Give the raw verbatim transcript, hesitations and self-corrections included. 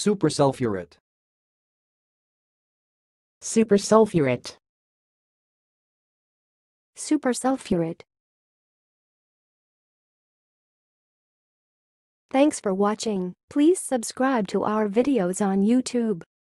supersulphuret, supersulphuret, supersulphuret. Thanks for watching. Please subscribe to our videos on YouTube.